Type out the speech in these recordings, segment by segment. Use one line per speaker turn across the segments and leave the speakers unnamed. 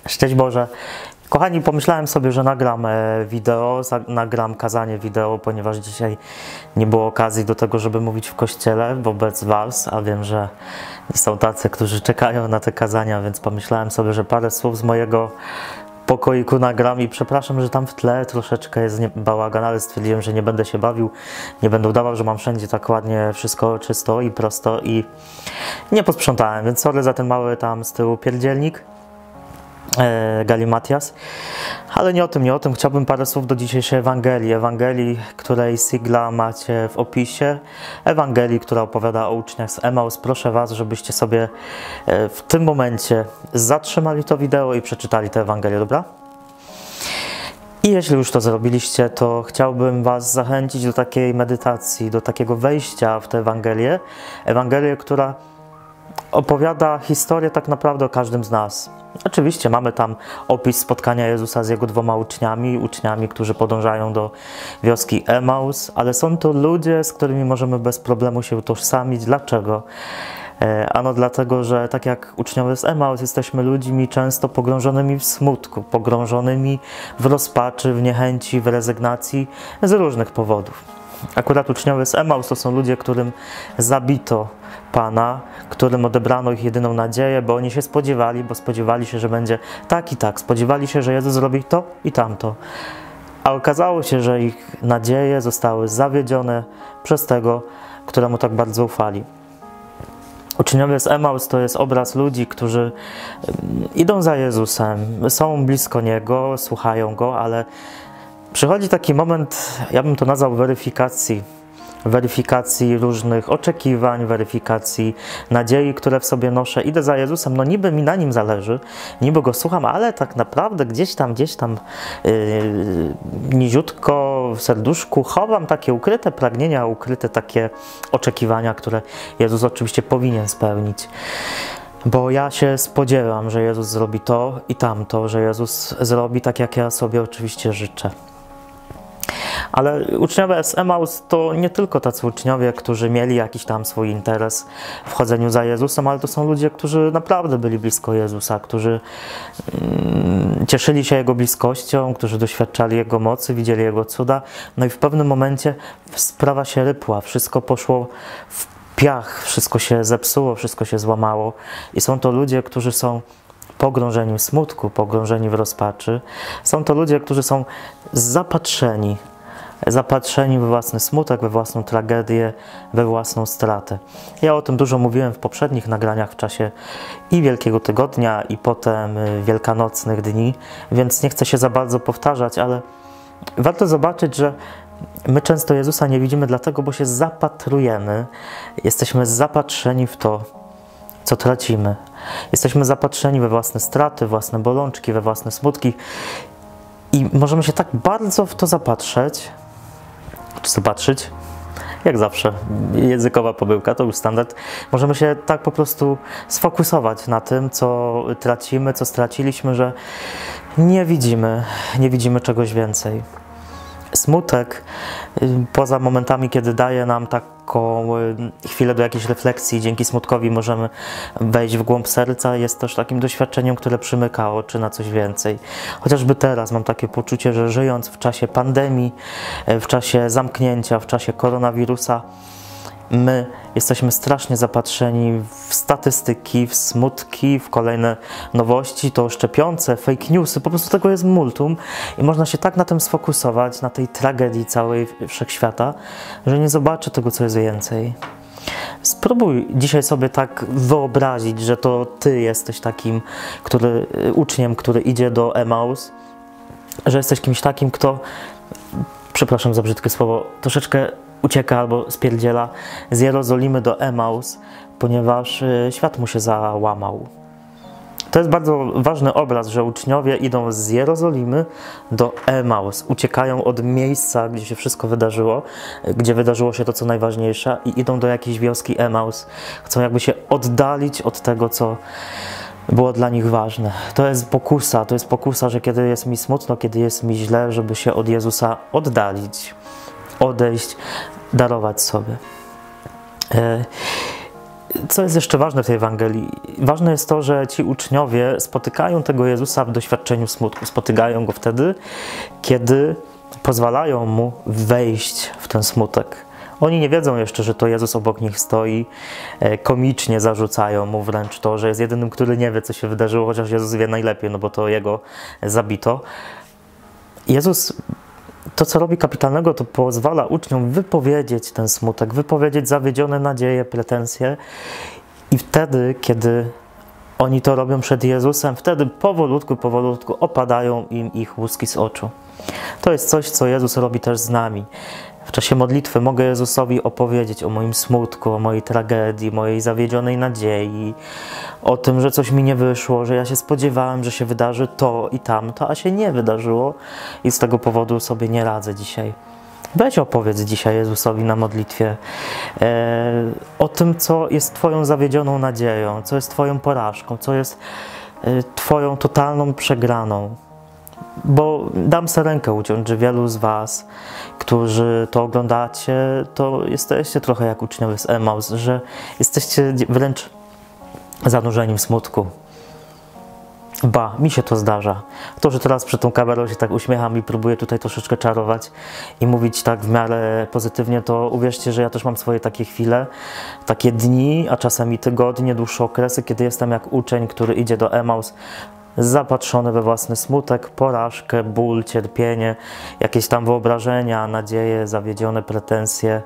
Szczęść Boże. Kochani, pomyślałem sobie, że nagram wideo, nagram kazanie wideo, ponieważ dzisiaj nie było okazji do tego, żeby mówić w kościele wobec Was, a wiem, że są tacy, którzy czekają na te kazania, więc pomyślałem sobie, że parę słów z mojego pokoiku nagram i przepraszam, że tam w tle troszeczkę jest bałagan, ale stwierdziłem, że nie będę się bawił, nie będę udawał, że mam wszędzie tak ładnie wszystko czysto i prosto i nie posprzątałem, więc sorry za ten mały tam z tyłu pierdzielnik. Galimatias, ale nie o tym, chciałbym parę słów do dzisiejszej Ewangelii, której sigla macie w opisie, Ewangelii, która opowiada o uczniach z Emaus. Proszę Was, żebyście sobie w tym momencie zatrzymali to wideo i przeczytali tę Ewangelię, dobra? I jeśli już to zrobiliście, to chciałbym Was zachęcić do takiej medytacji, do takiego wejścia w tę Ewangelię, która opowiada historię tak naprawdę o każdym z nas. Oczywiście mamy tam opis spotkania Jezusa z Jego dwoma uczniami, którzy podążają do wioski Emaus, ale są to ludzie, z którymi możemy bez problemu się utożsamić. Dlaczego? Ano dlatego, że tak jak uczniowie z Emaus, jesteśmy ludźmi często pogrążonymi w smutku, pogrążonymi w rozpaczy, w niechęci, w rezygnacji z różnych powodów. Akurat uczniowie z Emaus to są ludzie, którym zabito Pana, którym odebrano ich jedyną nadzieję, bo oni się spodziewali się, że będzie tak i tak. Spodziewali się, że Jezus zrobi to i tamto. A okazało się, że ich nadzieje zostały zawiedzione przez tego, któremu tak bardzo ufali. Uczniowie z Emaus to jest obraz ludzi, którzy idą za Jezusem, są blisko Niego, słuchają Go, ale przychodzi taki moment, ja bym to nazwał weryfikacji różnych oczekiwań, weryfikacji nadziei, które w sobie noszę. Idę za Jezusem, no niby mi na Nim zależy, niby Go słucham, ale tak naprawdę gdzieś tam niziutko w serduszku chowam takie ukryte pragnienia, ukryte takie oczekiwania, które Jezus oczywiście powinien spełnić. Bo ja się spodziewam, że Jezus zrobi to i tamto, że Jezus zrobi tak, jak ja sobie oczywiście życzę. Ale uczniowie z Emaus to nie tylko tacy uczniowie, którzy mieli jakiś tam swój interes w chodzeniu za Jezusem, ale to są ludzie, którzy naprawdę byli blisko Jezusa, którzy cieszyli się Jego bliskością, którzy doświadczali Jego mocy, widzieli Jego cuda. No i w pewnym momencie sprawa się rypła, wszystko poszło w piach, wszystko się zepsuło, wszystko się złamało. I są to ludzie, którzy są pogrążeni w smutku, pogrążeni w rozpaczy. Są to ludzie, którzy są zapatrzeni we własny smutek, we własną tragedię, we własną stratę. Ja o tym dużo mówiłem w poprzednich nagraniach w czasie i Wielkiego Tygodnia, i potem wielkanocnych dni, więc nie chcę się za bardzo powtarzać, ale warto zobaczyć, że my często Jezusa nie widzimy dlatego, bo się zapatrujemy, jesteśmy zapatrzeni w to, co tracimy. Jesteśmy zapatrzeni we własne straty, własne bolączki, we własne smutki i możemy się tak bardzo w to zapatrzeć, czy zobaczyć, jak zawsze, językowa pomyłka, to już standard. Możemy się tak po prostu sfokusować na tym, co tracimy, co straciliśmy, że nie widzimy czegoś więcej. Smutek, poza momentami, kiedy daje nam taką chwilę do jakiejś refleksji, dzięki smutkowi możemy wejść w głąb serca, jest też takim doświadczeniem, które przymyka oczy na coś więcej. Chociażby teraz mam takie poczucie, że żyjąc w czasie pandemii, w czasie zamknięcia, w czasie koronawirusa, my jesteśmy strasznie zapatrzeni w statystyki, w smutki, w kolejne nowości, to szczepiące, fake newsy, po prostu tego jest multum i można się tak na tym sfokusować, na tej tragedii całej wszechświata, że nie zobaczy tego, co jest więcej. Spróbuj dzisiaj sobie tak wyobrazić, że to Ty jesteś takim uczniem, który idzie do Emaus, że jesteś kimś takim, kto, przepraszam za brzydkie słowo, troszeczkę ucieka albo spierdziela z Jerozolimy do Emaus, ponieważ świat mu się załamał. To jest bardzo ważny obraz, że uczniowie idą z Jerozolimy do Emaus, uciekają od miejsca, gdzie się wszystko wydarzyło, gdzie wydarzyło się to, co najważniejsze i idą do jakiejś wioski Emaus. Chcą jakby się oddalić od tego, co było dla nich ważne. To jest pokusa, że kiedy jest mi smutno, kiedy jest mi źle, żeby się od Jezusa oddalić, odejść, darować sobie. co jest jeszcze ważne w tej Ewangelii? Ważne jest to, że ci uczniowie spotykają tego Jezusa w doświadczeniu smutku. Spotykają Go wtedy, kiedy pozwalają Mu wejść w ten smutek. Oni nie wiedzą jeszcze, że to Jezus obok nich stoi. Komicznie zarzucają Mu wręcz to, że jest jedynym, który nie wie, co się wydarzyło, chociaż Jezus wie najlepiej, no bo to Jego zabito. Jezus to, co robi kapitalnego, to pozwala uczniom wypowiedzieć ten smutek, wypowiedzieć zawiedzione nadzieje, pretensje i wtedy, kiedy oni to robią przed Jezusem, wtedy powolutku opadają im ich łuski z oczu. To jest coś, co Jezus robi też z nami. W czasie modlitwy mogę Jezusowi opowiedzieć o moim smutku, o mojej tragedii, mojej zawiedzionej nadziei, o tym, że coś mi nie wyszło, że ja się spodziewałem, że się wydarzy to i tamto, a się nie wydarzyło i z tego powodu sobie nie radzę dzisiaj. Weź opowiedz dzisiaj Jezusowi na modlitwie o tym, co jest Twoją zawiedzioną nadzieją, co jest Twoją porażką, co jest Twoją totalną przegraną. Bo dam sobie rękę uciąć, że wielu z Was, którzy to oglądacie, to jesteście trochę jak uczniowie z Emaus, że jesteście wręcz zanurzeni w smutku. Ba, mi się to zdarza. To, że teraz przed tą kamerą się tak uśmiecham i próbuję tutaj troszeczkę czarować i mówić tak w miarę pozytywnie, to uwierzcie, że ja też mam swoje takie chwile, takie dni, a czasami tygodnie, dłuższe okresy, kiedy jestem jak uczeń, który idzie do Emaus, zapatrzony we własny smutek, porażkę, ból, cierpienie, jakieś tam wyobrażenia, nadzieje, zawiedzione pretensje.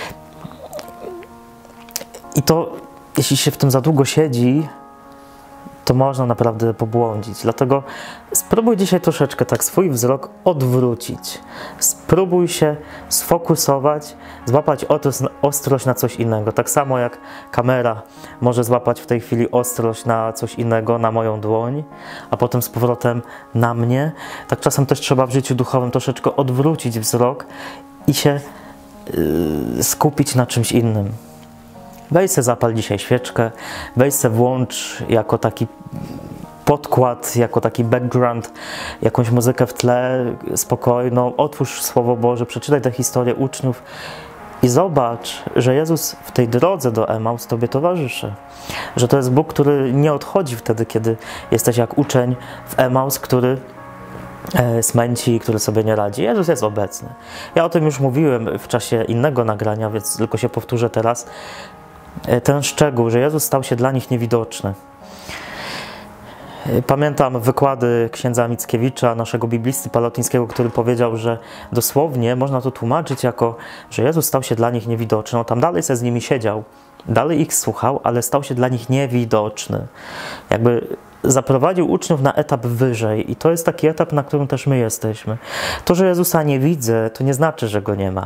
I to, jeśli się w tym za długo siedzi, to można naprawdę pobłądzić. Dlatego spróbuj dzisiaj troszeczkę tak swój wzrok odwrócić. Spróbuj się sfokusować, złapać ostrość na coś innego. Tak samo jak kamera może złapać w tej chwili ostrość na coś innego, na moją dłoń, a potem z powrotem na mnie. Tak czasem też trzeba w życiu duchowym troszeczkę odwrócić wzrok i się skupić na czymś innym. Weź se zapal dzisiaj świeczkę, weź se włącz jako taki podkład, jako taki background, jakąś muzykę w tle spokojną, otwórz Słowo Boże, przeczytaj tę historię uczniów i zobacz, że Jezus w tej drodze do Emaus Tobie towarzyszy. Że to jest Bóg, który nie odchodzi wtedy, kiedy jesteś jak uczeń w Emaus, który smęci, który sobie nie radzi. Jezus jest obecny. Ja o tym już mówiłem w czasie innego nagrania, więc tylko się powtórzę teraz. Ten szczegół, że Jezus stał się dla nich niewidoczny. Pamiętam wykłady księdza Mickiewicza, naszego biblisty palotyńskiego, który powiedział, że dosłownie można to tłumaczyć jako, że Jezus stał się dla nich niewidoczny. No, tam dalej se z nimi siedział, dalej ich słuchał, ale stał się dla nich niewidoczny. Jakby zaprowadził uczniów na etap wyżej i to jest taki etap, na którym też my jesteśmy. To, że Jezusa nie widzę, to nie znaczy, że Go nie ma.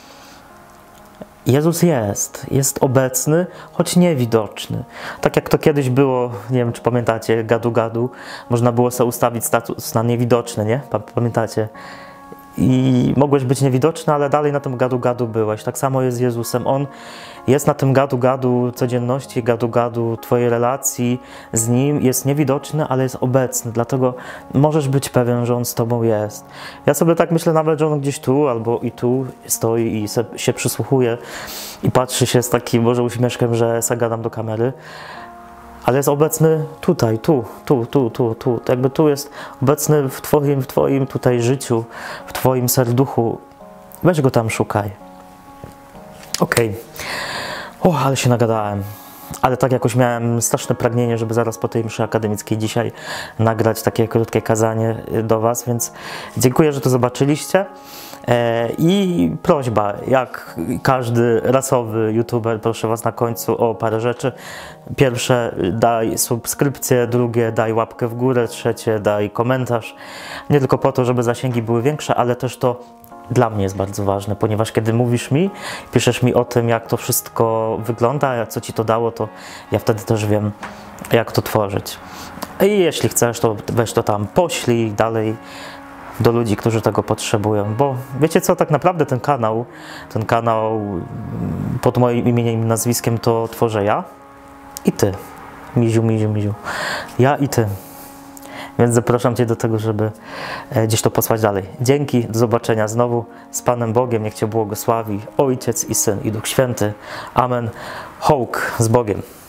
Jezus jest obecny, choć niewidoczny. Tak jak to kiedyś było, nie wiem czy pamiętacie, gadu-gadu, można było sobie ustawić status na niewidoczny, nie? Pamiętacie? I mogłeś być niewidoczny, ale dalej na tym gadu-gadu byłeś. Tak samo jest z Jezusem. On jest na tym gadu-gadu codzienności, gadu-gadu twojej relacji z Nim. Jest niewidoczny, ale jest obecny. Dlatego możesz być pewien, że On z tobą jest. Ja sobie tak myślę nawet, że On gdzieś tu albo i tu stoi i się przysłuchuje i patrzy się z takim może uśmieszkiem, że se gadam do kamery. Ale jest obecny tutaj, tu. Jakby tu jest obecny w Twoim tutaj życiu, w Twoim serduchu. Weź Go tam szukaj. Okej. Ale się nagadałem. Ale tak jakoś miałem straszne pragnienie, żeby zaraz po tej mszy akademickiej dzisiaj nagrać takie krótkie kazanie do Was, więc dziękuję, że to zobaczyliście. I prośba, jak każdy rasowy youtuber, proszę Was na końcu o parę rzeczy. Pierwsze, daj subskrypcję, drugie, daj łapkę w górę, trzecie, daj komentarz. Nie tylko po to, żeby zasięgi były większe, ale też to dla mnie jest bardzo ważne, ponieważ kiedy mówisz mi, piszesz mi o tym, jak to wszystko wygląda, co Ci to dało, to ja wtedy też wiem, jak to tworzyć. I jeśli chcesz, to weź to tam poślij dalej do ludzi, którzy tego potrzebują, bo wiecie co, tak naprawdę ten kanał pod moim imieniem i nazwiskiem to tworzę ja i Ty, Miziu. Ja i Ty. Więc zapraszam Cię do tego, żeby gdzieś to posłać dalej. Dzięki, do zobaczenia znowu z Panem Bogiem, niech Cię błogosławi Ojciec i Syn i Duch Święty. Amen. Hołk z Bogiem.